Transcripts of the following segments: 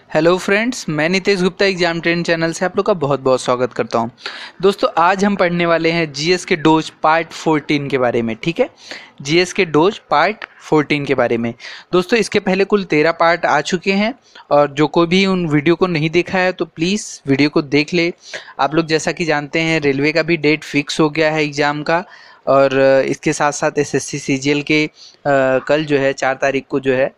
Hello friends, मैं Nitesh Gupta exam train channel से आप लोग का बहुत बहुत स्वागत करता हूं। दोस्तों, आज हम पढ़ने वाले हैं जीएस के डोज पार्ट 14 के बारे में। ठीक है, जीएस के डोज पार्ट 14 के बारे में। दोस्तों, इसके पहले कुल 13 पार्ट आ चुके हैं और जो कोई भी उन वीडियो को नहीं देखा है तो प्लीज़ वीडियो को देख ले। आप लोग जैसा कि जानते हैं, रेलवे का भी डेट फिक्स हो गया है एग्ज़ाम का, और इसके साथ साथ एसएससी सीजीएल के कल जो है 4 तारीख को जो है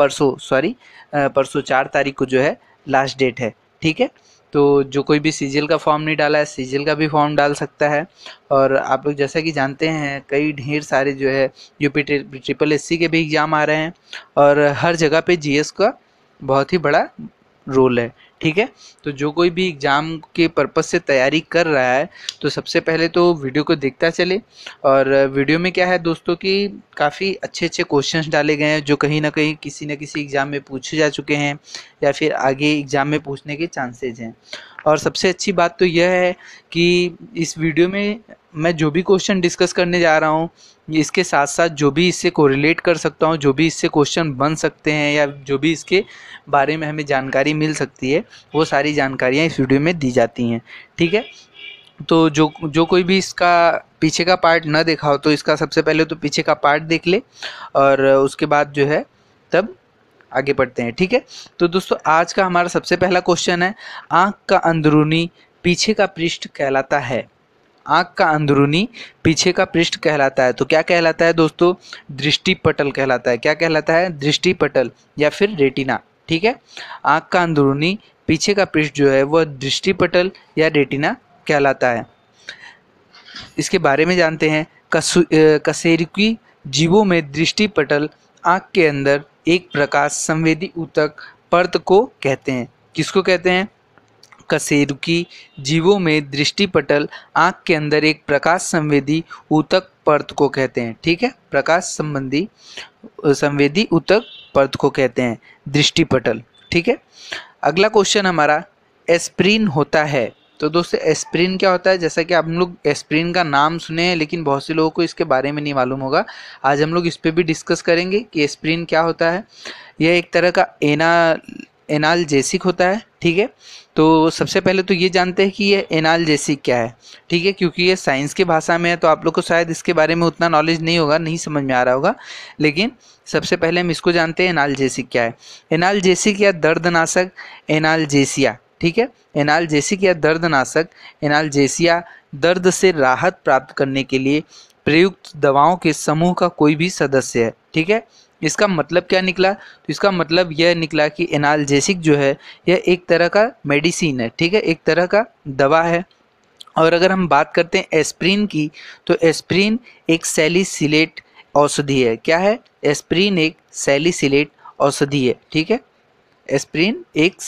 परसों 4 तारीख को जो है लास्ट डेट है। ठीक है, तो जो कोई भी सीजीएल का फॉर्म नहीं डाला है, सीजीएल का भी फॉर्म डाल सकता है। और आप लोग जैसा कि जानते हैं, कई ढेर सारे जो है यूपी ट्रिपल एससी के भी एग्ज़ाम आ रहे हैं और हर जगह पे जीएस का बहुत ही बड़ा रोल है। ठीक है, तो जो कोई भी एग्ज़ाम के पर्पज़ से तैयारी कर रहा है तो सबसे पहले तो वीडियो को देखता चले। और वीडियो में क्या है दोस्तों कि काफ़ी अच्छे अच्छे क्वेश्चंस डाले गए हैं जो कहीं ना कहीं किसी न किसी एग्ज़ाम में पूछे जा चुके हैं या फिर आगे एग्ज़ाम में पूछने के चांसेज हैं। और सबसे अच्छी बात तो यह है कि इस वीडियो में मैं जो भी क्वेश्चन डिस्कस करने जा रहा हूँ, इसके साथ साथ जो भी इससे कोरिलेट कर सकता हूँ, जो भी इससे क्वेश्चन बन सकते हैं या जो भी इसके बारे में हमें जानकारी मिल सकती है, वो सारी जानकारियाँ इस वीडियो में दी जाती हैं। ठीक है, तो जो कोई भी इसका पीछे का पार्ट ना देखा हो तो इसका सबसे पहले तो पीछे का पार्ट देख ले और उसके बाद जो है तब आगे बढ़ते हैं। ठीक है, तो दोस्तों आज का हमारा सबसे पहला क्वेश्चन है, आँख का अंदरूनी पीछे का पृष्ठ कहलाता है। आँख का अंदरूनी पीछे का पृष्ठ कहलाता है। तो क्या कहलाता है दोस्तों? दृष्टिपटल कहलाता है। क्या कहलाता है? दृष्टिपटल या फिर रेटिना। ठीक है, आँख का अंदरूनी पीछे का पृष्ठ जो है वह दृष्टिपटल या रेटिना कहलाता है। इसके बारे में जानते हैं। कशेरुकी जीवों में दृष्टिपटल आँख के अंदर एक प्रकाश संवेदी ऊतक परत को कहते हैं। किसको कहते हैं? कशेरुकी जीवों में दृष्टिपटल आँख के अंदर एक प्रकाश संवेदी ऊतक परत को कहते हैं। ठीक है, प्रकाश संवेदी ऊतक परत को कहते हैं दृष्टिपटल। ठीक है, अगला क्वेश्चन हमारा, एस्प्रिन होता है। तो दोस्तों, एस्प्रिन क्या होता है? जैसा कि आप लोग एस्प्रिन का नाम सुने हैं लेकिन बहुत से लोगों को इसके बारे में नहीं मालूम होगा। आज हम लोग इस पे भी डिस्कस करेंगे कि एस्प्रिन क्या होता है। यह एक तरह का एनाल्जेसिक होता है। ठीक है, तो सबसे पहले तो ये जानते हैं कि ये एनाल्जेसिक क्या है। ठीक है, क्योंकि ये साइंस की भाषा में है तो आप लोग को शायद इसके बारे में उतना नॉलेज नहीं होगा, नहीं समझ में आ रहा होगा, लेकिन सबसे पहले हम इसको जानते हैं एनाल्जेसिक क्या है। एनाल्जेसिक या दर्दनाशक एनाल्जेसिया। ठीक है, एनाल्जेसिक या दर्दनाशक एनाल्जेसिया दर्द से राहत प्राप्त करने के लिए प्रयुक्त दवाओं के समूह का कोई भी सदस्य है। ठीक है, इसका मतलब क्या निकला? तो इसका मतलब यह निकला कि एनाल्जेसिक जो है यह एक तरह का मेडिसिन है। ठीक है, एक तरह का दवा है। और अगर हम बात करते हैं एस्प्रिन की, तो एस्प्रिन एक सैलिसिलेट औषधि है। क्या है? एस्प्रिन एक सैलिसिलेट औषधि है। ठीक है, एस्प्रिन एक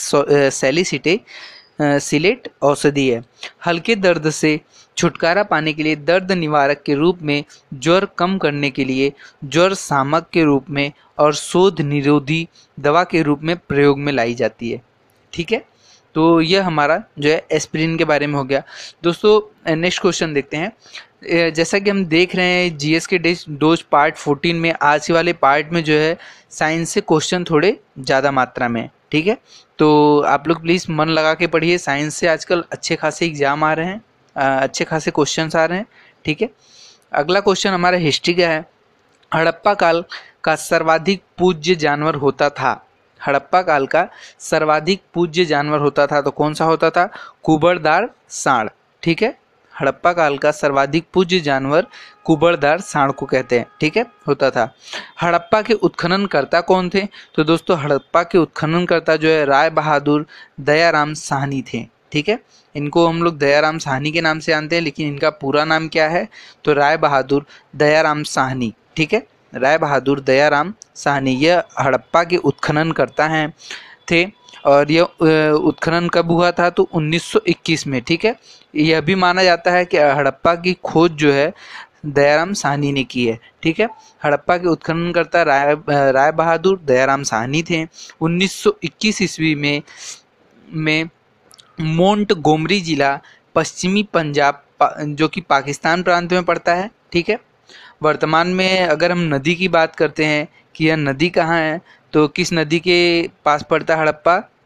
सैलिसिलेट औषधि है। हल्के दर्द से छुटकारा पाने के लिए, दर्द निवारक के रूप में, ज्वर कम करने के लिए, ज्वर शामक के रूप में और शोथ निरोधी दवा के रूप में प्रयोग में लाई जाती है। ठीक है, तो यह हमारा जो है एस्प्रिन के बारे में हो गया। दोस्तों, नेक्स्ट क्वेश्चन देखते हैं। जैसा कि हम देख रहे हैं जीएस के डोज पार्ट 14 में, आज वाले पार्ट में जो है साइंस से क्वेश्चन थोड़े ज़्यादा मात्रा में। ठीक है, तो आप लोग प्लीज़ मन लगा के पढ़िए। साइंस से आजकल अच्छे खासे एग्जाम आ रहे हैं, अच्छे खासे क्वेश्चंस आ रहे हैं। ठीक है, अगला क्वेश्चन हमारा हिस्ट्री का है। हड़प्पा काल का सर्वाधिक पूज्य जानवर होता था। हड़प्पा काल का सर्वाधिक पूज्य जानवर होता था, तो कौन सा होता था? कुबड़दार सांड। ठीक है, हड़प्पा काल का सर्वाधिक पूज्य जानवर कुबड़दार सांड को कहते हैं। ठीक है, होता था। हड़प्पा के उत्खननकर्ता कौन थे? तो दोस्तों, हड़प्पा के उत्खननकर्ता जो है राय बहादुर दयाराम साहनी थे। ठीक है, इनको हम लोग दयाराम साहनी के नाम से जानते हैं, लेकिन इनका पूरा नाम क्या है? तो राय बहादुर दयाराम साहनी। ठीक है, राय बहादुर दयाराम साहनी यह हड़प्पा के उत्खनन करता हैं थे। और यह उत्खनन कब हुआ था? तो 1921 में। ठीक है, यह भी माना जाता है कि हड़प्पा की खोज जो है दयाराम साहनी ने की है। ठीक है, हड़प्पा के उत्खनन करता राय बहादुर दयाराम साहनी थे। 1921 ईस्वी में मोंटगोमरी जिला पश्चिमी पंजाब जो कि पाकिस्तान प्रांत में पड़ता है। ठीक है, वर्तमान में अगर हम नदी की बात करते हैं कि यह नदी कहाँ है, तो किस नदी के पास पड़ता है हड़प्पा?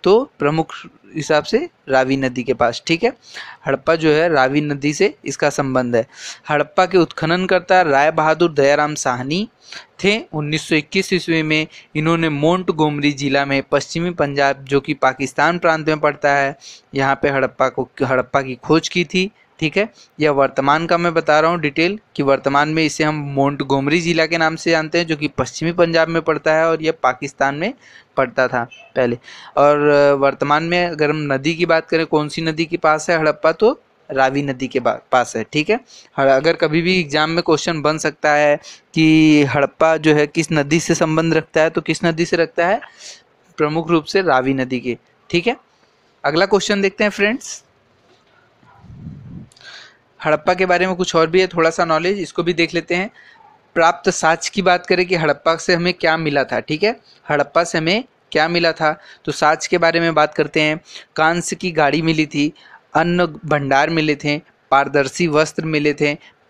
तो प्रमुख हिसाब से रावी नदी के पास, ठीक है। हड़प्पा जो है रावी नदी से इसका संबंध है। हड़प्पा के उत्खननकर्ता राय बहादुर दयाराम साहनी थे। 1921 ईस्वी में इन्होंने मोंटगोमरी जिला में पश्चिमी पंजाब, जो कि पाकिस्तान प्रांत में पड़ता है, यहाँ पे हड़प्पा की खोज की थी, ठीक है। यह वर्तमान का मैं बता रहा हूँ डिटेल कि वर्तमान में इसे हम मोंटगोमरी जिला के नाम से जानते हैं, जो कि पश्चिमी पंजाब में पड़ता है और यह पाकिस्तान में पड़ता था पहले। और वर्तमान में अगर हम नदी की बात करें, कौन सी नदी के पास है हड़प्पा, तो रावी नदी के पास है, ठीक है। अगर कभी भी एग्जाम में क्वेश्चन बन सकता है कि हड़प्पा जो है किस नदी से संबंध रखता है, तो किस नदी से रखता है, प्रमुख रूप से रावी नदी के, ठीक है। अगला क्वेश्चन देखते हैं फ्रेंड्स। हड़प्पा के बारे में कुछ और भी है थोड़ा सा नॉलेज, इसको भी देख लेते हैं। प्राप्त साक्ष्य की बात करें कि हड़प्पा से हमें क्या मिला था, ठीक है, हड़प्पा से हमें क्या मिला था, तो साक्ष्य के बारे में बात करते हैं। कांस्य की गाड़ी मिली थी, अन्न भंडार मिले थे, पारदर्शी वस्त्र मिले थे,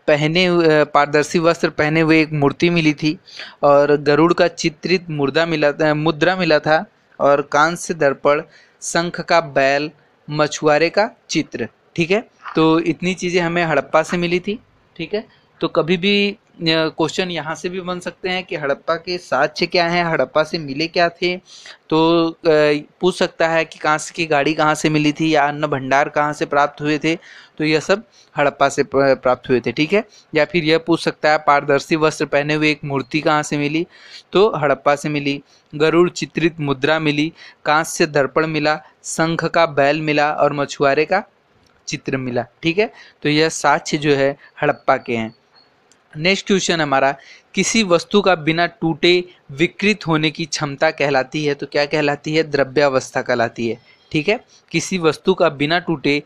पारदर्शी वस्त्र पहने हुए एक मूर्ति मिली थी, और गरुड़ का चित्रित मुद्रा मिला था, और कांस्य दर्पण, शंख का बैल, मछुआरे का चित्र, ठीक है। तो इतनी चीज़ें हमें हड़प्पा से मिली थी, ठीक है। तो कभी भी क्वेश्चन यहाँ से भी बन सकते हैं कि हड़प्पा के साक्ष्य क्या हैं, हड़प्पा से मिले क्या थे, तो पूछ सकता है कि कांस्य की गाड़ी कहाँ से मिली थी, या अन्न भंडार कहाँ से प्राप्त हुए थे, तो यह सब हड़प्पा से प्राप्त हुए थे, ठीक है। या फिर यह पूछ सकता है पारदर्शी वस्त्र पहने हुए एक मूर्ति कहाँ से मिली, तो हड़प्पा से मिली। गरुड़ चित्रित मुद्रा मिली, कांस्य दर्पण मिला, शंख का बैल मिला, और मछुआरे का चित्र मिला, ठीक है। तो यह साक्ष्य जो है हड़प्पा के हैं। नेक्स्ट क्वेश्चन हमारा, किसी वस्तु का बिना टूटे विकृत होने की क्षमता कहलाती है, तो क्या कहलाती है, द्रव्यावस्था कहलाती है, ठीक है। किसी वस्तु का बिना टूटे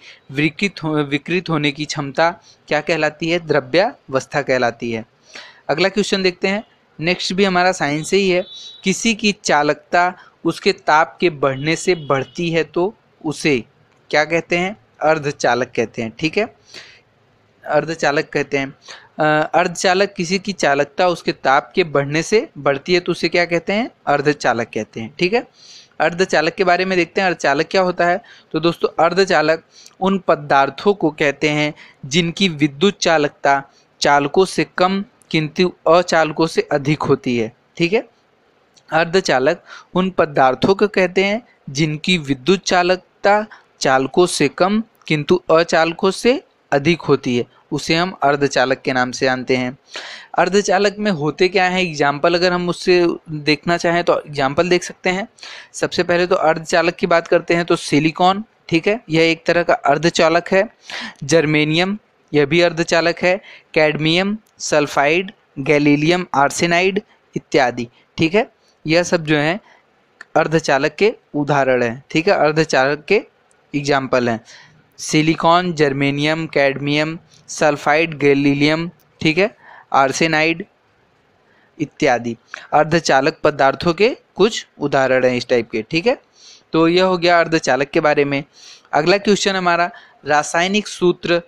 विकृत होने की क्षमता क्या कहलाती है, द्रव्यावस्था कहलाती है। अगला क्वेश्चन देखते हैं, नेक्स्ट भी हमारा साइंस से ही है। किसी की चालकता उसके ताप के बढ़ने से बढ़ती है तो उसे क्या कहते हैं, अर्धचालक कहते हैं, ठीक है, अर्धचालक कहते हैं। अर्धचालक, किसी की चालकता उसके ताप के बढ़ने से बढ़ती है तो उसे क्या कहते हैं, अर्धचालक कहते हैं, ठीक है। अर्धचालक के बारे में देखते हैं, अर्धचालक क्या होता है, तो दोस्तों अर्धचालक उन पदार्थों को कहते हैं जिनकी विद्युत चालकता चालकों से कम किंतु अचालकों से अधिक होती है, ठीक है। अर्धचालक उन पदार्थों को कहते हैं जिनकी विद्युत चालकता चालकों से कम किंतु अचालकों से अधिक होती है, उसे हम अर्धचालक के नाम से जानते हैं। अर्धचालक में होते क्या है, एग्जाम्पल अगर हम उससे देखना चाहें तो एग्जाम्पल देख सकते हैं। सबसे पहले तो अर्धचालक की बात करते हैं तो सिलिकॉन, ठीक है, यह एक तरह का अर्धचालक है। जर्मेनियम, यह भी अर्धचालक है। कैडमियम, सल्फाइड, गैलीलियम आर्सेनाइड इत्यादि, ठीक है, यह सब जो है अर्धचालक के उदाहरण हैं, ठीक है, अर्धचालक के एग्जाम्पल हैं। Silicon, germanium, cadmium, sulphide, gallium, ठीक है, आर्सेनाइड इत्यादि अर्धचालक पदार्थों के कुछ उदाहरण हैं इस टाइप के, ठीक है। तो यह हो गया अर्धचालक के बारे में। अगला क्वेश्चन हमारा, रासायनिक सूत्र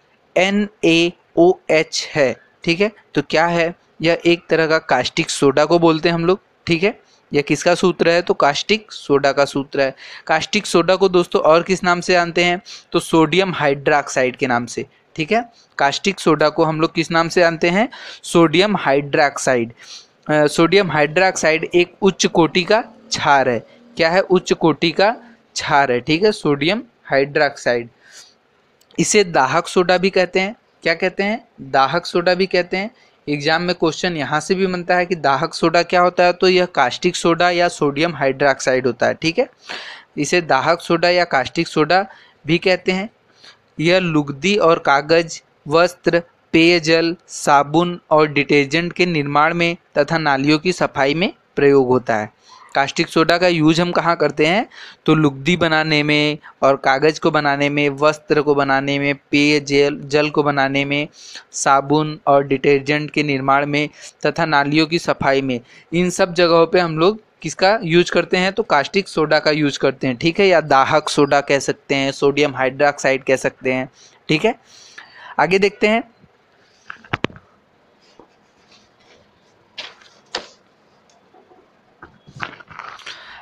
NaOH है, ठीक है, तो क्या है, यह एक तरह का कास्टिक सोडा को बोलते हैं हम लोग, ठीक है। यह किसका सूत्र है, तो कास्टिक सोडा का सूत्र है। कास्टिक सोडा को दोस्तों और किस नाम से जानते हैं, तो सोडियम हाइड्रॉक्साइड के नाम से, ठीक है। कास्टिक सोडा को हम लोग किस नाम से जानते हैं, सोडियम हाइड्रॉक्साइड। सोडियम हाइड्रॉक्साइड एक उच्च कोटि का क्षार है, क्या है, उच्च कोटि का क्षार है, ठीक है, सोडियम हाइड्रॉक्साइड। इसे दाहक सोडा भी कहते हैं, क्या कहते हैं, दाहक सोडा भी कहते हैं। एग्जाम में क्वेश्चन यहाँ से भी बनता है कि दाहक सोडा क्या होता है, तो यह कास्टिक सोडा या सोडियम हाइड्रॉक्साइड होता है, ठीक है। इसे दाहक सोडा या कास्टिक सोडा भी कहते हैं। यह लुगदी और कागज, वस्त्र, पेयजल, साबुन और डिटर्जेंट के निर्माण में तथा नालियों की सफाई में प्रयोग होता है। कास्टिक सोडा का यूज हम कहाँ करते हैं, तो लुगदी बनाने में और कागज़ को बनाने में, वस्त्र को बनाने में, जल को बनाने में, साबुन और डिटर्जेंट के निर्माण में तथा नालियों की सफाई में, इन सब जगहों पे हम लोग किसका यूज करते हैं, तो कास्टिक सोडा का यूज करते हैं, ठीक है, या दाहक सोडा कह सकते हैं, सोडियम हाइड्रॉक्साइड कह सकते हैं, ठीक है। आगे देखते हैं,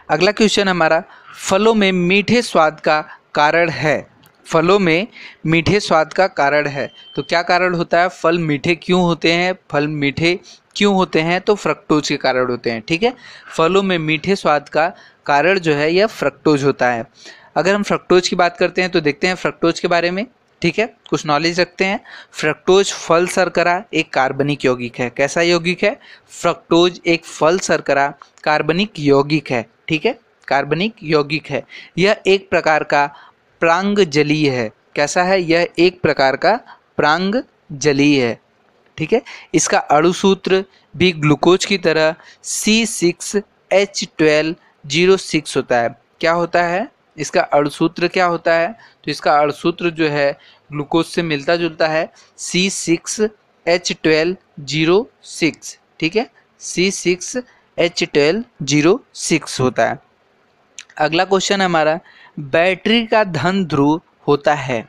अगला क्वेश्चन हमारा, फलों में मीठे स्वाद का कारण है। फलों में मीठे स्वाद का कारण है, तो क्या कारण होता है? फल मीठे क्यों होते हैं? फल मीठे क्यों होते हैं? तो फ्रक्टोज के कारण होते हैं। ठीक है, फलों में मीठे स्वाद का कारण जो है यह फ्रक्टोज होता है। अगर हम फ्रक्टोज की बात करते हैं तो देखते हैं फ्रक्टोज के बारे में। ठीक है, कुछ नॉलेज रखते हैं। फ्रक्टोज फल शर्करा एक कार्बनिक यौगिक है। कैसा यौगिक है? फ्रक्टोज एक फल शर्करा कार्बनिक यौगिक है। ठीक है, कार्बनिक यौगिक है। यह एक प्रकार का प्रांगजलीय है। कैसा है? यह एक प्रकार का प्रांगजलीय है। ठीक है, इसका अणुसूत्र भी ग्लूकोज की तरह C6H12O6 होता है। क्या होता है? इसका अणुसूत्र क्या होता है? तो इसका अणुसूत्र जो है ग्लूकोज से मिलता जुलता है, C6H12O6। ठीक है, C6H12O6 होता है। अगला क्वेश्चन हमारा, बैटरी का धन ध्रुव होता है।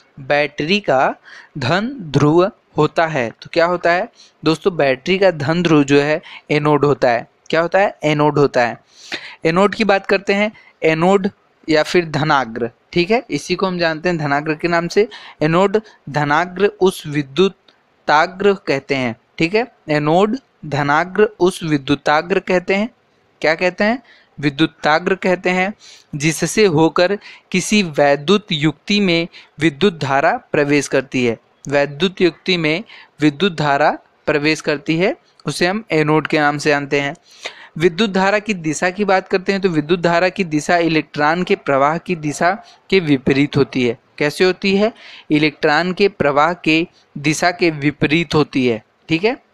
बैटरी का धन ध्रुव होता है तो क्या होता है दोस्तों? बैटरी का धन ध्रुव जो है एनोड होता है। क्या होता है? एनोड होता है। एनोड की बात करते हैं, एनोड या फिर धनाग्र। ठीक है, इसी को हम जानते हैं धनाग्र के नाम से। एनोड धनाग्र उस विद्युताग्र कहते हैं। ठीक है, एनोड धनाग्र उस विद्युताग्र कहते हैं। क्या कहते हैं? विद्युताग्र कहते हैं, जिससे होकर किसी वैद्युत युक्ति में विद्युत धारा प्रवेश करती है। वैद्युत युक्ति में विद्युत धारा प्रवेश करती है, उसे हम एनोड के नाम से जानते हैं। विद्युत धारा की दिशा की बात करते हैं तो विद्युत धारा की दिशा इलेक्ट्रॉन के प्रवाह की दिशा के विपरीत होती है। कैसे होती है? इलेक्ट्रॉन के प्रवाह के दिशा के विपरीत होती है। ठीक है,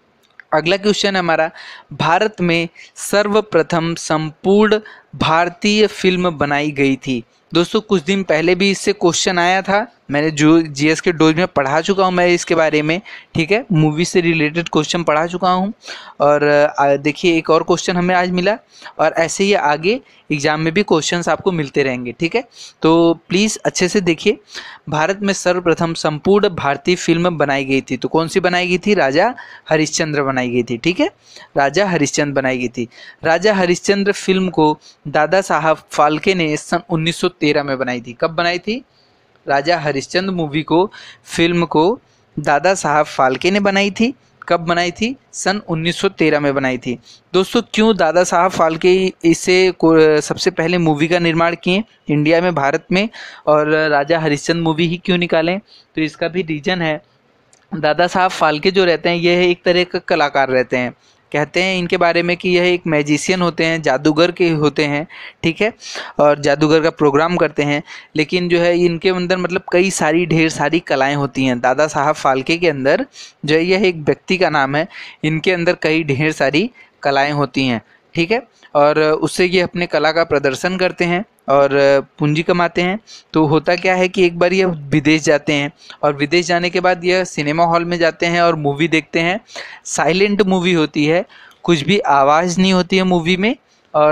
अगला क्वेश्चन हमारा, भारत में सर्वप्रथम संपूर्ण भारतीय फिल्म बनाई गई थी। दोस्तों कुछ दिन पहले भी इससे क्वेश्चन आया था, मैंने जो जीएस के डोज में पढ़ा चुका हूँ मैं इसके बारे में। ठीक है, मूवी से रिलेटेड क्वेश्चन पढ़ा चुका हूँ। और देखिए एक और क्वेश्चन हमें आज मिला, और ऐसे ही आगे एग्जाम में भी क्वेश्चंस आपको मिलते रहेंगे। ठीक है, तो प्लीज़ अच्छे से देखिए। भारत में सर्वप्रथम संपूर्ण भारतीय फिल्म बनाई गई थी, तो कौन सी बनाई गई थी? राजा हरिश्चंद्र बनाई गई थी। ठीक है, राजा हरिश्चंद्र बनाई गई थी। राजा हरिश्चंद्र फिल्म को दादा साहब फाल्के ने सन 1913 में बनाई थी। कब बनाई थी? राजा हरिश्चंद्र मूवी को, फिल्म को दादा साहब फाल्के ने बनाई थी। कब बनाई थी? सन 1913 में बनाई थी। दोस्तों क्यों दादा साहब फाल्के इसे सबसे पहले मूवी का निर्माण किए इंडिया में, भारत में, और राजा हरिश्चंद्र मूवी ही क्यों निकालें? तो इसका भी रीजन है। दादा साहब फाल्के जो रहते हैं यह एक तरह का कलाकार रहते हैं। कहते हैं इनके बारे में कि यह एक मैजिशियन होते हैं, जादूगर के होते हैं। ठीक है, और जादूगर का प्रोग्राम करते हैं। लेकिन जो है इनके अंदर मतलब कई सारी ढेर सारी कलाएं होती हैं। दादा साहब फाल्के के अंदर जो है, यह एक व्यक्ति का नाम है, इनके अंदर कई ढेर सारी कलाएं होती हैं। ठीक है, और उससे ये अपने कला का प्रदर्शन करते हैं और पूंजी कमाते हैं। तो होता क्या है कि एक बार ये विदेश जाते हैं, और विदेश जाने के बाद यह सिनेमा हॉल में जाते हैं और मूवी देखते हैं। साइलेंट मूवी होती है, कुछ भी आवाज़ नहीं होती है मूवी में, और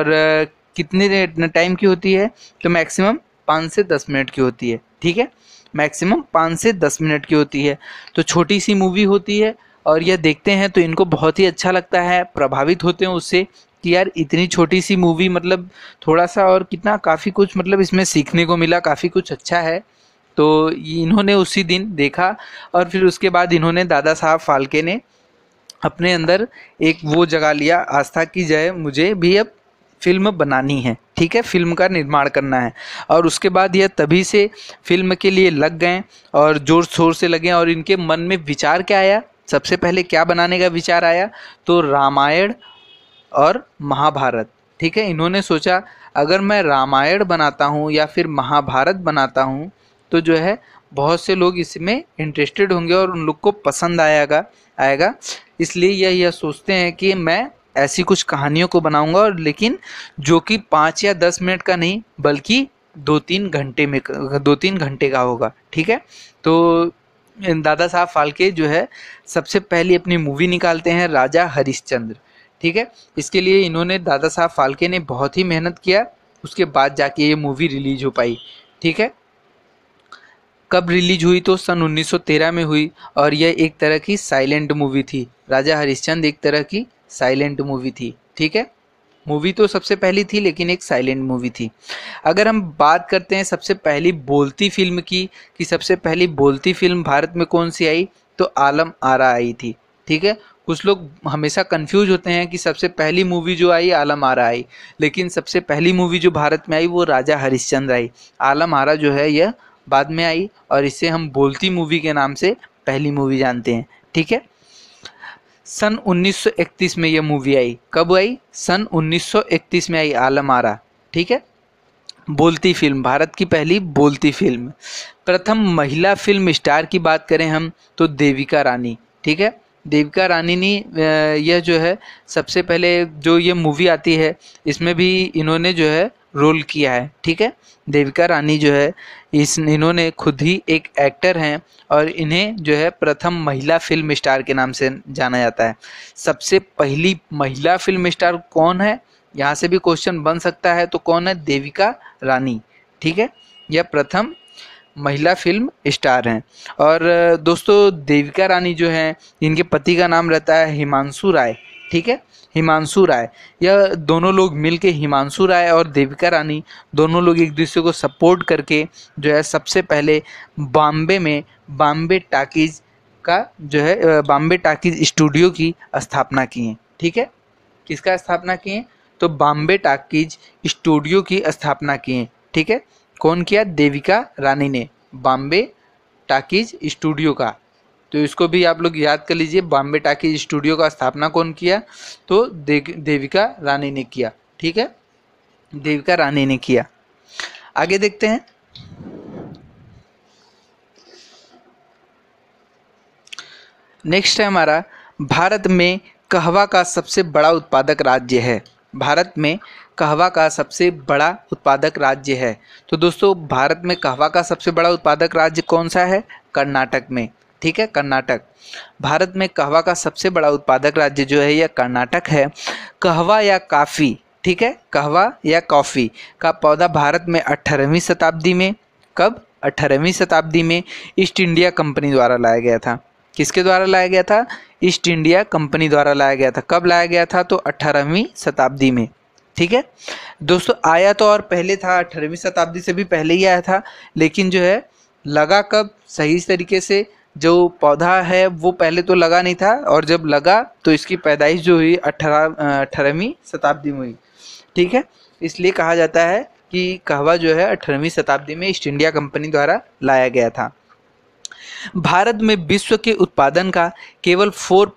कितने टाइम की होती है? तो मैक्सिमम 5 से 10 मिनट की होती है। ठीक है, मैक्सिमम 5 से 10 मिनट की होती है। तो छोटी सी मूवी होती है, और यह देखते हैं तो इनको बहुत ही अच्छा लगता है, प्रभावित होते हैं उससे कि यार इतनी छोटी सी मूवी, मतलब थोड़ा सा और कितना काफ़ी कुछ मतलब इसमें सीखने को मिला, काफ़ी कुछ अच्छा है। तो इन्होंने उसी दिन देखा, और फिर उसके बाद इन्होंने दादा साहब फाल्के ने अपने अंदर एक वो जगा लिया, आस्था की जय, मुझे भी अब फिल्म बनानी है। ठीक है, फिल्म का निर्माण करना है। और उसके बाद यह तभी से फिल्म के लिए लग गए, और ज़ोर शोर से लगे। और इनके मन में विचार क्या आया? सबसे पहले क्या बनाने का विचार आया? तो रामायण और महाभारत। ठीक है, इन्होंने सोचा अगर मैं रामायण बनाता हूँ या फिर महाभारत बनाता हूँ तो जो है बहुत से लोग इसमें इंटरेस्टेड होंगे और उन लोग को पसंद आएगा। इसलिए यह सोचते हैं कि मैं ऐसी कुछ कहानियों को बनाऊंगा, और लेकिन जो कि 5 या 10 मिनट का नहीं बल्कि 2-3 घंटे का होगा। ठीक है, तो दादा साहब फाल्के जो है सबसे पहले अपनी मूवी निकालते हैं राजा हरिश्चंद्र। ठीक है, इसके लिए इन्होंने, दादा साहब फाल्के ने बहुत ही मेहनत किया, उसके बाद जाके ये मूवी रिलीज हो पाई। ठीक है, कब रिलीज हुई? तो सन 1913 में हुई, और यह एक तरह की साइलेंट मूवी थी। राजा हरिश्चंद्र एक तरह की साइलेंट मूवी थी। ठीक है, मूवी तो सबसे पहली थी लेकिन एक साइलेंट मूवी थी। अगर हम बात करते हैं सबसे पहली बोलती फिल्म की, कि सबसे पहली बोलती फिल्म भारत में कौन सी आई, तो आलम आरा आई थी। ठीक है, कुछ लोग हमेशा कंफ्यूज होते हैं कि सबसे पहली मूवी जो आई आलम आरा आई, लेकिन सबसे पहली मूवी जो भारत में आई वो राजा हरिश्चंद्र आई। आलम आरा जो है यह बाद में आई और इसे हम बोलती मूवी के नाम से पहली मूवी जानते हैं। ठीक है, सन 1931 में यह मूवी आई। कब आई? सन 1931 में आई आलम आरा। ठीक है, बोलती फिल्म, भारत की पहली बोलती फिल्म। प्रथम महिला फिल्म स्टार की बात करें हम तो देविका रानी। ठीक है, देविका रानी ने यह जो है सबसे पहले जो ये मूवी आती है इसमें भी इन्होंने जो है रोल किया है। ठीक है, देविका रानी जो है इन्होंने खुद ही एक एक्टर हैं और इन्हें जो है प्रथम महिला फिल्म स्टार के नाम से जाना जाता है। सबसे पहली महिला फिल्म स्टार कौन है, यहाँ से भी क्वेश्चन बन सकता है, तो कौन है? देविका रानी। ठीक है, यह प्रथम महिला फिल्म स्टार हैं। और दोस्तों देविका रानी जो हैं इनके पति का नाम रहता है हिमांशु राय। ठीक है, हिमांशु राय, यह दोनों लोग मिलके, हिमांशु राय और देविका रानी दोनों लोग एक दूसरे को सपोर्ट करके जो है सबसे पहले बॉम्बे में बॉम्बे टाकीज का जो है बॉम्बे टाकीज स्टूडियो की स्थापना की है। ठीक है, किसका स्थापना किए? तो बॉम्बे टाकीज स्टूडियो की स्थापना की है। ठीक है, कौन किया? देविका रानी ने बॉम्बे टाकीज स्टूडियो का। तो इसको भी आप लोग याद कर लीजिए, बॉम्बे टाकीज स्टूडियो का स्थापना कौन किया? तो देविका रानी ने किया। ठीक है, देविका रानी ने किया। आगे देखते हैं। नेक्स्ट है हमारा, भारत में कहवा का सबसे बड़ा उत्पादक राज्य है। भारत में कहवा का सबसे बड़ा उत्पादक राज्य है। तो दोस्तों भारत में कहवा का सबसे बड़ा उत्पादक राज्य कौन सा है? कर्नाटक में। ठीक है, कर्नाटक। भारत में कहवा का सबसे बड़ा उत्पादक राज्य जो है यह कर्नाटक है। कहवा या कॉफ़ी, ठीक है, कहवा या कॉफ़ी का पौधा भारत में 18वीं शताब्दी में, कब? 18वीं शताब्दी में ईस्ट इंडिया कंपनी द्वारा लाया गया था। किसके द्वारा लाया गया था? ईस्ट इंडिया कंपनी द्वारा लाया गया था। कब लाया गया था? तो 18वीं शताब्दी में। ठीक है दोस्तों, आया तो और पहले था, 18वीं शताब्दी से भी पहले ही आया था, लेकिन जो है लगा कब सही तरीके से, जो पौधा है वो पहले तो लगा नहीं था, और जब लगा तो इसकी पैदाइश जो हुई 18वीं शताब्दी में हुई। ठीक है, इसलिए कहा जाता है कि कहवा जो है 18वीं शताब्दी में ईस्ट इंडिया कंपनी द्वारा लाया गया था। भारत में विश्व के उत्पादन का केवल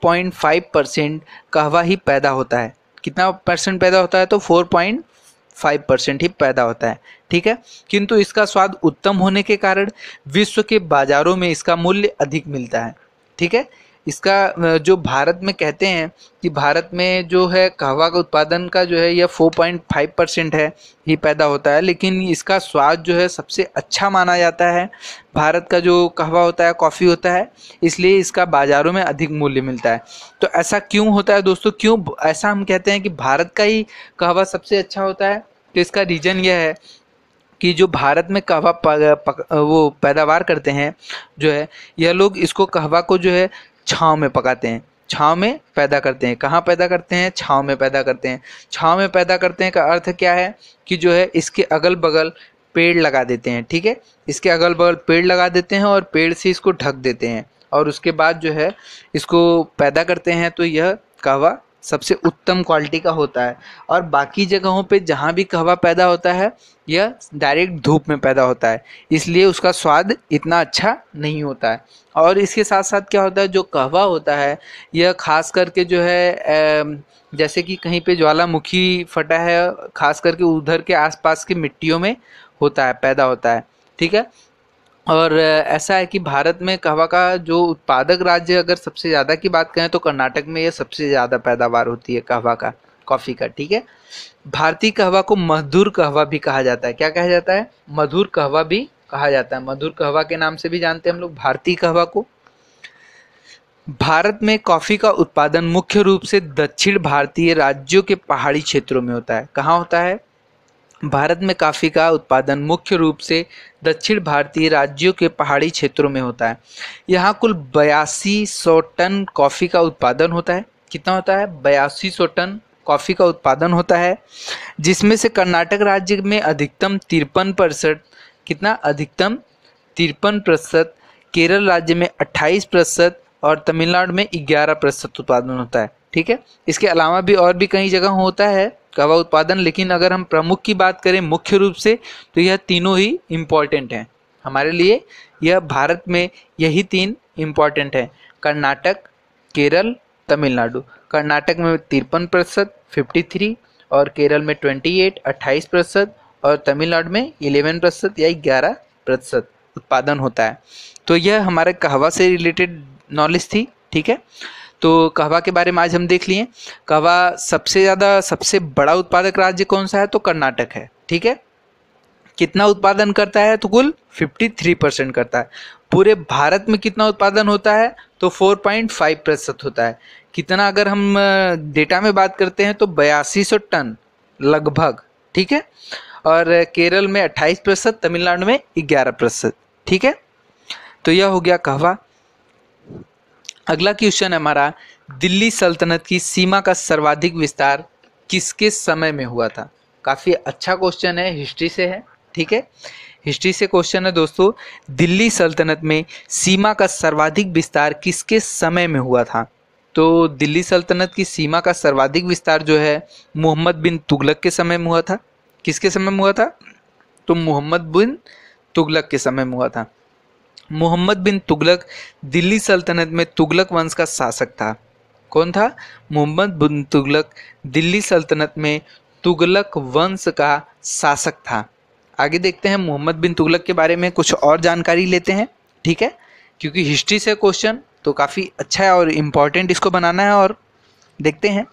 4.5% कहवा ही पैदा होता है। कितना परसेंट पैदा होता है? तो 4.5% ही पैदा होता है। ठीक है, किंतु इसका स्वाद उत्तम होने के कारण विश्व के बाजारों में इसका मूल्य अधिक मिलता है। ठीक है, इसका जो भारत में कहते हैं कि भारत में जो है कहवा का उत्पादन का जो है यह 4.5% है ही पैदा होता है, लेकिन इसका स्वाद जो है सबसे अच्छा माना जाता है। भारत का जो कहवा होता है, कॉफ़ी होता है, इसलिए इसका बाज़ारों में अधिक मूल्य मिलता है। तो ऐसा क्यों होता है दोस्तों? क्यों ऐसा हम कहते हैं कि भारत का ही कहवा सबसे अच्छा होता है? तो इसका रीज़न यह है कि जो भारत में कहवा वो पैदावार करते हैं जो है, यह लोग इसको कहवा को जो है छाँव में पकाते हैं, छाँव में पैदा करते हैं। कहाँ पैदा करते हैं? छाँव में पैदा करते हैं। छाँव में पैदा करते हैं का अर्थ क्या है कि जो है इसके अगल बगल पेड़ लगा देते हैं। ठीक है, इसके अगल बगल पेड़ लगा देते हैं और पेड़ से इसको ढक देते हैं, और उसके बाद जो है इसको पैदा करते हैं। तो यह कहवा सबसे उत्तम क्वालिटी का होता है। और बाकी जगहों पे जहाँ भी कहवा पैदा होता है यह डायरेक्ट धूप में पैदा होता है, इसलिए उसका स्वाद इतना अच्छा नहीं होता है। और इसके साथ साथ क्या होता है, जो कहवा होता है यह खास करके जो है जैसे कि कहीं पे ज्वालामुखी फटा है, खास करके उधर के आसपास की मिट्टियों में होता है, पैदा होता है। ठीक है, और ऐसा है कि भारत में कहवा का जो उत्पादक राज्य अगर सबसे ज़्यादा की बात करें तो कर्नाटक में यह सबसे ज़्यादा पैदावार होती है कहवा का, कॉफ़ी का। ठीक है, भारतीय कहवा को मधुर कहवा भी कहा जाता है। क्या कहा जाता है? मधुर कहवा भी कहा जाता है। मधुर कहवा के नाम से भी जानते हैं हम लोग भारतीय कहवा को। भारत में कॉफ़ी का उत्पादन मुख्य रूप से दक्षिण भारतीय राज्यों के पहाड़ी क्षेत्रों में होता है। कहाँ होता है? भारत में कॉफ़ी का उत्पादन मुख्य रूप से दक्षिण भारतीय राज्यों के पहाड़ी क्षेत्रों में होता है। यहाँ कुल 8200 टन कॉफ़ी का उत्पादन होता है। कितना होता है? 8200 टन कॉफ़ी का उत्पादन होता है, जिसमें से कर्नाटक राज्य में अधिकतम 53%, कितना अधिकतम 53%, केरल राज्य में 28% और तमिलनाडु में 11% उत्पादन होता है। ठीक है, इसके अलावा भी और भी कई जगह होता है कहवा उत्पादन, लेकिन अगर हम प्रमुख की बात करें मुख्य रूप से तो यह तीनों ही इम्पॉर्टेंट हैं हमारे लिए। यह भारत में यही तीन इम्पॉर्टेंट हैं, कर्नाटक, केरल, तमिलनाडु। कर्नाटक में 53%, 53, और केरल में 28% और तमिलनाडु में 11% या 11% उत्पादन होता है। तो यह हमारे कहवा से रिलेटेड नॉलेज थी। ठीक है, तो कहवा के बारे में आज हम देख लिए। कहवा सबसे बड़ा उत्पादक राज्य कौन सा है, तो कर्नाटक है। ठीक है, कितना उत्पादन करता है, तो कुल 53% करता है। पूरे भारत में कितना उत्पादन होता है, तो 4.5% होता है। कितना अगर हम डेटा में बात करते हैं तो 8200 टन लगभग। ठीक है, और केरल में 28%, तमिलनाडु में 11%। ठीक है, तो यह हो गया कहवा। अगला क्वेश्चन है हमारा, दिल्ली सल्तनत की सीमा का सर्वाधिक विस्तार किसके समय में हुआ था। काफ़ी अच्छा क्वेश्चन है, हिस्ट्री से है। ठीक है, हिस्ट्री से क्वेश्चन है दोस्तों, दिल्ली सल्तनत में सीमा का सर्वाधिक विस्तार किसके समय में हुआ था। तो दिल्ली सल्तनत की सीमा का सर्वाधिक विस्तार जो है मोहम्मद बिन तुगलक के समय में हुआ था। किसके समय में हुआ था, तो मोहम्मद बिन तुगलक के समय में हुआ था। मोहम्मद बिन तुगलक दिल्ली सल्तनत में तुगलक वंश का शासक था। कौन था, मोहम्मद बिन तुगलक दिल्ली सल्तनत में तुगलक वंश का शासक था। आगे देखते हैं मोहम्मद बिन तुगलक के बारे में कुछ और जानकारी लेते हैं। ठीक है, क्योंकि हिस्ट्री से क्वेश्चन तो काफ़ी अच्छा है और इम्पॉर्टेंट इसको बनाना है, और देखते हैं।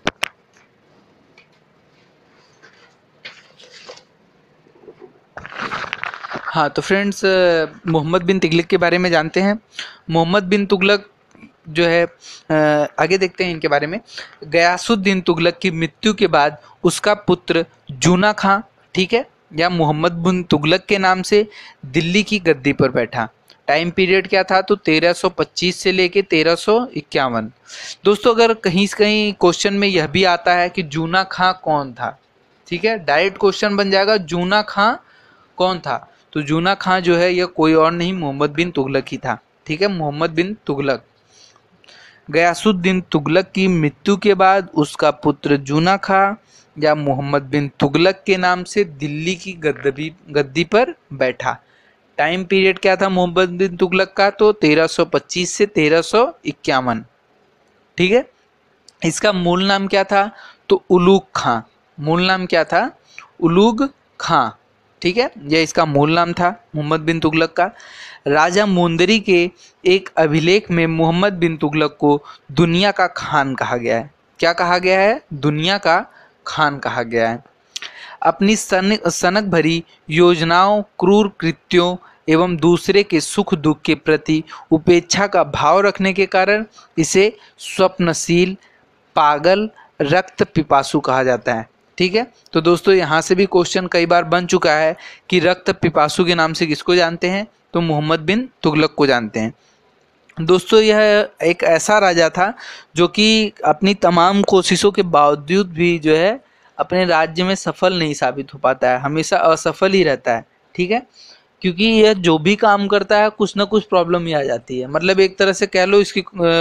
हाँ, तो फ्रेंड्स मोहम्मद बिन तुगलक के बारे में जानते हैं। मोहम्मद बिन तुगलक जो है आगे देखते हैं इनके बारे में। गयासुद्दीन तुगलक की मृत्यु के बाद उसका पुत्र जूना खां, ठीक है, या मोहम्मद बिन तुगलक के नाम से दिल्ली की गद्दी पर बैठा। टाइम पीरियड क्या था, तो 1325 से लेके 1351। दोस्तों अगर कहीं से कहीं क्वेश्चन में यह भी आता है कि जूना खां कौन था, ठीक है, डायरेक्ट क्वेश्चन बन जाएगा जूना खां कौन था, तो जूना खां जो है यह कोई और नहीं मोहम्मद बिन तुगलक ही था। ठीक है, मोहम्मद बिन तुगलक। गयासुद्दीन तुगलक की मृत्यु के बाद उसका पुत्र जूना खां या मोहम्मद बिन तुगलक के नाम से दिल्ली की गद्दी पर बैठा। टाइम पीरियड क्या था मोहम्मद बिन तुगलक का, तो 1325 से 1351। ठीक है, इसका मूल नाम क्या था, तो उलूग खां। मूल नाम क्या था, उलूग खां। ठीक है, यह इसका मूल नाम था मोहम्मद बिन तुगलक का। राजा मुंदरी के एक अभिलेख में मोहम्मद बिन तुगलक को दुनिया का खान कहा गया है। क्या कहा गया है, दुनिया का खान कहा गया है। अपनी सनक भरी योजनाओं, क्रूर कृत्यों एवं दूसरे के सुख दुख के प्रति उपेक्षा का भाव रखने के कारण इसे स्वप्नशील, पागल, रक्त पिपासु कहा जाता है। ठीक है, तो दोस्तों यहाँ से भी क्वेश्चन कई बार बन चुका है कि रक्त पिपासु के नाम से किसको जानते हैं, तो मोहम्मद बिन तुगलक को जानते हैं। दोस्तों यह एक ऐसा राजा था जो कि अपनी तमाम कोशिशों के बावजूद भी जो है अपने राज्य में सफल नहीं साबित हो पाता है, हमेशा असफल ही रहता है। ठीक है, क्योंकि यह जो भी काम करता है कुछ ना कुछ प्रॉब्लम ही आ जाती है। मतलब एक तरह से कह लो इसकी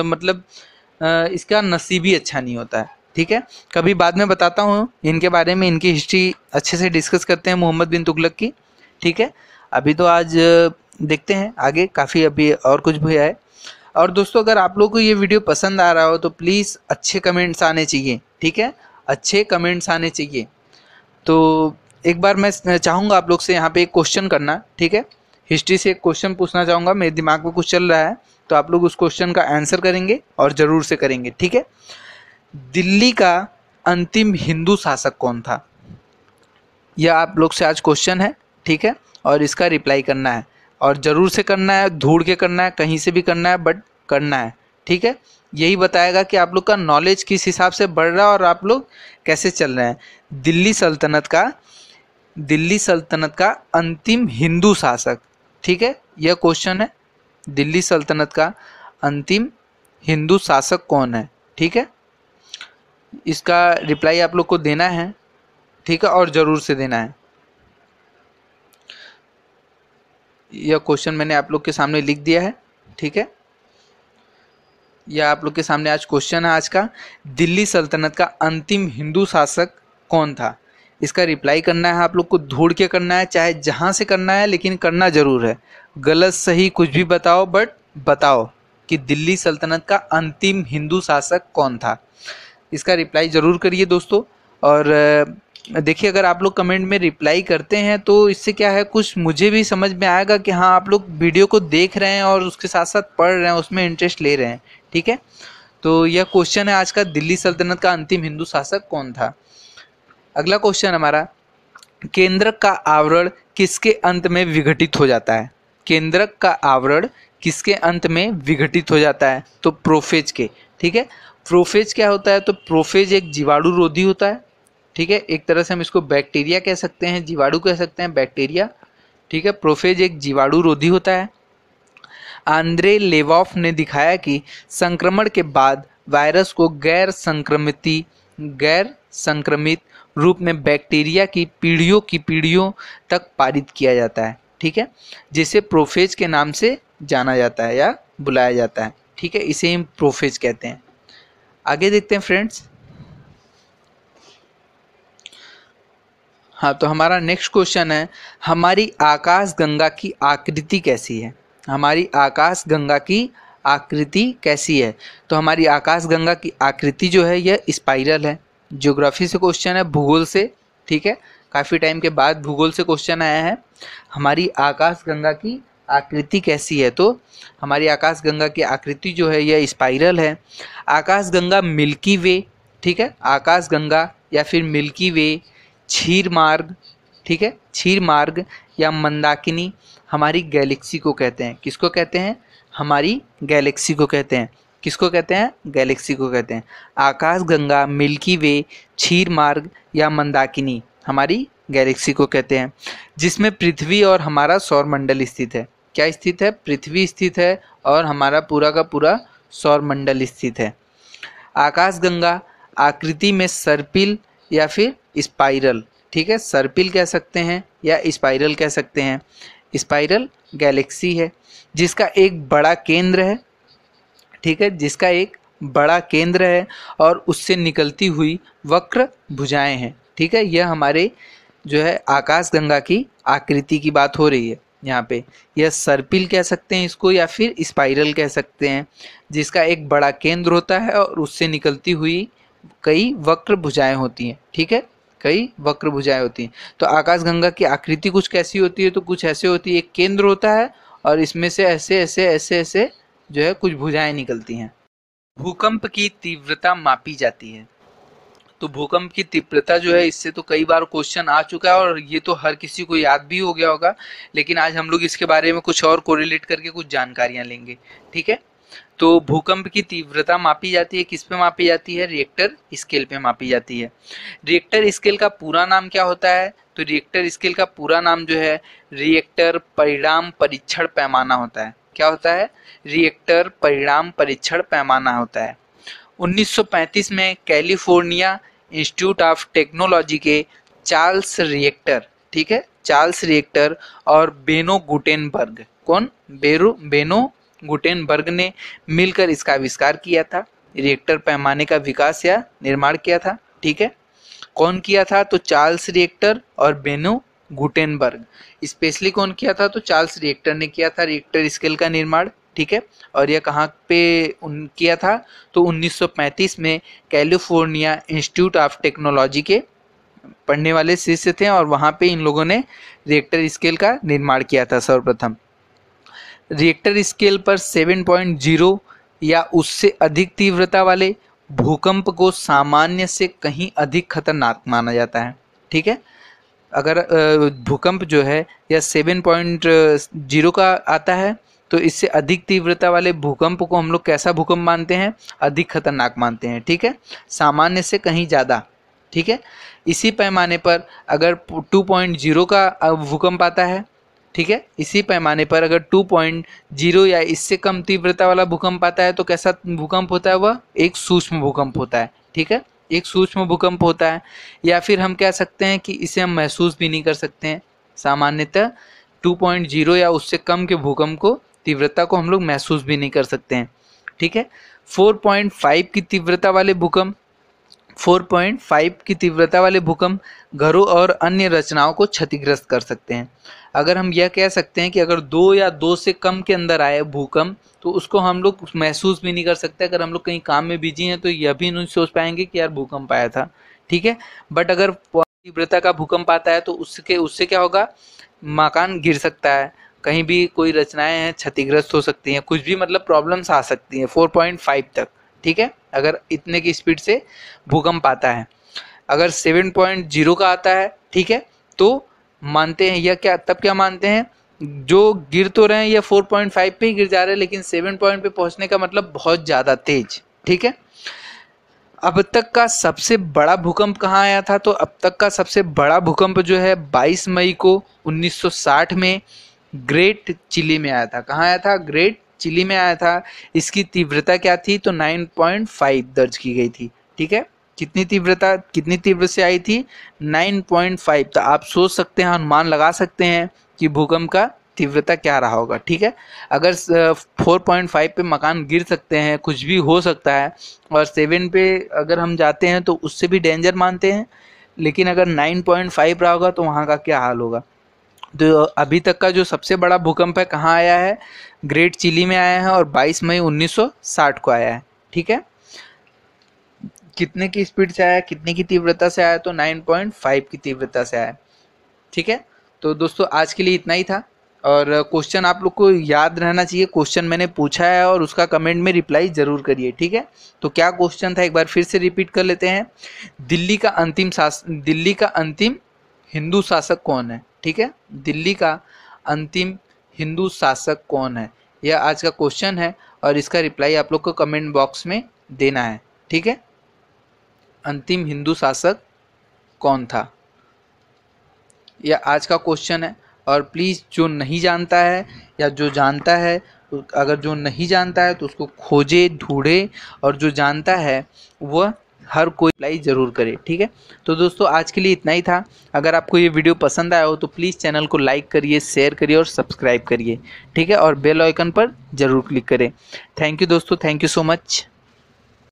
इसका नसीब ही अच्छा नहीं होता है। ठीक है, कभी बाद में बताता हूँ इनके बारे में, इनकी हिस्ट्री अच्छे से डिस्कस करते हैं मोहम्मद बिन तुगलक की। ठीक है, अभी तो आज देखते हैं आगे, काफ़ी अभी और कुछ भी है। और दोस्तों अगर आप लोगों को ये वीडियो पसंद आ रहा हो तो प्लीज़ अच्छे कमेंट्स आने चाहिए। ठीक है, अच्छे कमेंट्स आने चाहिए। तो एक बार मैं चाहूँगा आप लोग से यहाँ पे एक क्वेश्चन करना। ठीक है, हिस्ट्री से एक क्वेश्चन पूछना चाहूँगा, मेरे दिमाग में कुछ चल रहा है, तो आप लोग उस क्वेश्चन का आंसर करेंगे और ज़रूर से करेंगे। ठीक है, दिल्ली का अंतिम हिंदू शासक कौन था, यह आप लोग से आज क्वेश्चन है। ठीक है, और इसका रिप्लाई करना है और ज़रूर से करना है, ढूंढ के करना है, कहीं से भी करना है, बट करना है। ठीक है, यही बताएगा कि आप लोग का नॉलेज किस हिसाब से बढ़ रहा है और आप लोग कैसे चल रहे हैं। दिल्ली सल्तनत का अंतिम हिंदू शासक, ठीक है, यह क्वेश्चन है। दिल्ली सल्तनत का अंतिम हिंदू शासक कौन है, ठीक है, इसका रिप्लाई आप लोग को देना है, ठीक है, और ज़रूर से देना है। यह क्वेश्चन मैंने आप लोग के सामने लिख दिया है, ठीक है। यह आप लोग के सामने आज क्वेश्चन है आज का, दिल्ली सल्तनत का अंतिम हिंदू शासक कौन था। इसका रिप्लाई करना है आप लोग को, ढूंढ के करना है, चाहे जहाँ से करना है, लेकिन करना जरूर है। गलत सही कुछ भी बताओ, बट बताओ कि दिल्ली सल्तनत का अंतिम हिंदू शासक कौन था। इसका रिप्लाई ज़रूर करिए दोस्तों। और देखिए, अगर आप लोग कमेंट में रिप्लाई करते हैं तो इससे क्या है, कुछ मुझे भी समझ में आएगा कि हाँ आप लोग वीडियो को देख रहे हैं और उसके साथ साथ पढ़ रहे हैं, उसमें इंटरेस्ट ले रहे हैं, ठीक है। तो यह क्वेश्चन है आज का, दिल्ली सल्तनत का अंतिम हिंदू शासक कौन था। अगला क्वेश्चन हमारा, केंद्रक का आवरण किसके अंत में विघटित हो जाता है। केंद्रक का आवरण किसके अंत में विघटित हो जाता है, तो प्रोफेज के, ठीक है। प्रोफेज क्या होता है, तो प्रोफेज एक जीवाणु रोधी होता है, ठीक है। एक तरह से हम इसको बैक्टीरिया कह सकते हैं, जीवाणु कह सकते हैं, बैक्टीरिया, ठीक है। प्रोफेज एक जीवाणु रोधी होता है। आंद्रे लेवॉफ ने दिखाया कि संक्रमण के बाद वायरस को गैर संक्रमित रूप में बैक्टीरिया की पीढ़ियों तक पारित किया जाता है, ठीक है, जिसे प्रोफेज के नाम से जाना जाता है या बुलाया जाता है, ठीक है। इसे हम प्रोफेज कहते हैं। आगे देखते हैं फ्रेंड्स। हाँ, तो हमारा नेक्स्ट क्वेश्चन है, हमारी आकाश गंगा की आकृति कैसी है। हमारी आकाश गंगा की आकृति कैसी है। तो हमारी आकाश गंगा की आकृति जो है यह स्पाइरल है। ज्योग्राफी से क्वेश्चन है, भूगोल से, ठीक है। काफ़ी टाइम के बाद भूगोल से क्वेश्चन आया है। हमारी आकाश गंगा की आकृति कैसी है, तो हमारी आकाश गंगा की आकृति जो है यह स्पाइरल है। आकाश गंगा मिल्की वे, ठीक है, आकाश गंगा या फिर मिल्की वे, क्षीर मार्ग, ठीक है, क्षीर मार्ग या मंदाकिनी हमारी गैलेक्सी को कहते हैं। किसको कहते हैं, हमारी गैलेक्सी को कहते हैं। किसको कहते हैं, गैलेक्सी को कहते हैं। आकाश गंगा, मिल्की वे, क्षीर मार्ग या मंदाकिनी हमारी गैलेक्सी को कहते हैं, जिसमें पृथ्वी और हमारा सौरमंडल स्थित है। क्या स्थित है, पृथ्वी स्थित है और हमारा पूरा का पूरा सौरमंडल स्थित है। आकाश गंगा आकृति में सर्पिल या फिर स्पाइरल, ठीक है, सर्पिल कह सकते हैं या स्पाइरल कह सकते हैं। स्पाइरल गैलेक्सी है जिसका एक बड़ा केंद्र है, ठीक है, जिसका एक बड़ा केंद्र है और उससे निकलती हुई वक्र भुजाएं हैं, ठीक है। यह हमारे जो है आकाश गंगा की आकृति की बात हो रही है यहाँ पे। यह सर्पिल कह सकते हैं इसको या फिर स्पाइरल कह सकते हैं, जिसका एक बड़ा केंद्र होता है और उससे निकलती हुई कई वक्र भुजाएं होती हैं, ठीक है, कई वक्र भुजाएं होती हैं। तो आकाश गंगा की आकृति कुछ कैसी होती है, तो कुछ ऐसे होती है, एक केंद्र होता है और इसमें से ऐसे ऐसे ऐसे ऐसे जो है कुछ भुजाएं निकलती हैं। भूकंप की तीव्रता मापी जाती है। तो भूकंप की तीव्रता जो है, इससे तो कई बार क्वेश्चन आ चुका है और ये तो हर किसी को याद भी हो गया होगा, लेकिन आज हम लोग इसके बारे में कुछ और कोरिलेट करके कुछ जानकारियां लेंगे, ठीक है। तो भूकंप की तीव्रता मापी जाती है, किस पे मापी जाती है, रिएक्टर स्केल पे मापी जाती है। रिएक्टर स्केल का पूरा नाम क्या होता है, तो रिएक्टर स्केल का पूरा नाम जो है रिएक्टर परिणाम परीक्षण पैमाना होता है। क्या होता है, रिएक्टर परिणाम परीक्षण पैमाना होता है। 1935 में कैलिफोर्निया इंस्टीट्यूट ऑफ टेक्नोलॉजी के चार्ल्स रिएक्टर, ठीक है, चार्ल्स रिएक्टर और बेनो गुटेनबर्ग, कौन, बेनो गुटेनबर्ग ने मिलकर इसका आविष्कार किया था। रिएक्टर पैमाने का विकास या निर्माण किया था, ठीक है। कौन किया था, तो चार्ल्स रिएक्टर और बेनो गुटेनबर्ग। स्पेशली कौन किया था, तो चार्ल्स रिएक्टर ने किया था रिएक्टर स्केल का निर्माण, ठीक है। और यह कहाँ पे किया था, तो 1935 में कैलिफोर्निया इंस्टीट्यूट ऑफ टेक्नोलॉजी के पढ़ने वाले शिष्य थे और वहाँ पे इन लोगों ने रिएक्टर स्केल का निर्माण किया था सर्वप्रथम। रिएक्टर स्केल पर 7.0 या उससे अधिक तीव्रता वाले भूकंप को सामान्य से कहीं अधिक खतरनाक माना जाता है, ठीक है। अगर भूकंप जो है यह 7.0 का आता है तो इससे अधिक तीव्रता वाले भूकंप को हम लोग कैसा भूकंप मानते हैं, अधिक खतरनाक मानते हैं, ठीक है, सामान्य से कहीं ज़्यादा, ठीक है। इसी पैमाने पर अगर 2.0 का भूकंप आता है, ठीक है, इसी पैमाने पर अगर 2.0 या इससे कम तीव्रता वाला भूकंप आता है तो कैसा भूकंप होता है, वह एक सूक्ष्म भूकंप होता है, ठीक है, एक सूक्ष्म भूकंप होता है, या फिर हम कह सकते हैं कि इसे हम महसूस भी नहीं कर सकते हैं। सामान्यतः 2.0 या उससे कम के भूकंप को तीव्रता को हम लोग महसूस भी नहीं कर सकते हैं। ठीक है, 4.5 की तीव्रता वाले भूकंप 4.5 की तीव्रता वाले भूकंप घरों और अन्य रचनाओं को क्षतिग्रस्त कर सकते हैं। अगर हम यह कह सकते हैं कि अगर 2 या 2 से कम के अंदर आए भूकंप, तो उसको हम लोग महसूस भी नहीं कर सकते। अगर हम लोग कहीं काम में बिजी हैं तो यह भी नहीं सोच पाएंगे कि यार भूकंप आया था। ठीक है, बट अगर तीव्रता का भूकंप आता है तो उससे क्या होगा, मकान गिर सकता है, कहीं भी कोई रचनाएं हैं क्षतिग्रस्त हो सकती हैं, कुछ भी मतलब प्रॉब्लम्स आ सकती हैं 4.5 तक। ठीक है, अगर इतने की स्पीड से भूकंप आता है। अगर 7.0 का आता है, ठीक है, तो मानते हैं या क्या, तब क्या मानते हैं, जो गिर तो रहे हैं या 4.5 पे ही गिर जा रहे हैं, लेकिन 7 पॉइंट पे पहुंचने का मतलब बहुत ज़्यादा तेज। ठीक है, अब तक का सबसे बड़ा भूकंप कहाँ आया था, तो अब तक का सबसे बड़ा भूकंप जो है 22 मई को 1960 में ग्रेट चिली में आया था। कहाँ आया था, ग्रेट चिली में आया था। इसकी तीव्रता क्या थी, तो 9.5 दर्ज की गई थी। ठीक है, कितनी तीव्र से आई थी, 9.5। तो आप सोच सकते हैं, अनुमान लगा सकते हैं कि भूकंप का तीव्रता क्या रहा होगा। ठीक है, अगर 4.5 पे मकान गिर सकते हैं, कुछ भी हो सकता है, और 7 पे अगर हम जाते हैं तो उससे भी डेंजर मानते हैं, लेकिन अगर 9.5 रहा होगा तो वहाँ का क्या हाल होगा। तो अभी तक का जो सबसे बड़ा भूकंप है कहाँ आया है, ग्रेट चिली में आया है, और 22 मई 1960 को आया है। ठीक है, कितने की स्पीड से आया, कितने की तीव्रता से आया, तो 9.5 की तीव्रता से आया। ठीक है, तो दोस्तों आज के लिए इतना ही था, और क्वेश्चन आप लोग को याद रहना चाहिए। क्वेश्चन मैंने पूछा है और उसका कमेंट में रिप्लाई जरूर करिए। ठीक है, तो क्या क्वेश्चन था, एक बार फिर से रिपीट कर लेते हैं। दिल्ली का अंतिम हिंदू शासक कौन है। ठीक है, दिल्ली का अंतिम हिंदू शासक कौन है, यह आज का क्वेश्चन है, और इसका रिप्लाई आप लोग को कमेंट बॉक्स में देना है। ठीक है, अंतिम हिंदू शासक कौन था, यह आज का क्वेश्चन है। और प्लीज़ जो नहीं जानता है या जो जानता है, अगर जो नहीं जानता है तो उसको खोजे ढूंढे, और जो जानता है वह हर कोई अप्लाई ज़रूर करे। ठीक है, तो दोस्तों आज के लिए इतना ही था। अगर आपको ये वीडियो पसंद आया हो तो प्लीज़ चैनल को लाइक करिए, शेयर करिए और सब्सक्राइब करिए। ठीक है, और बेल आइकन पर ज़रूर क्लिक करें। थैंक यू दोस्तों, थैंक यू सो मच।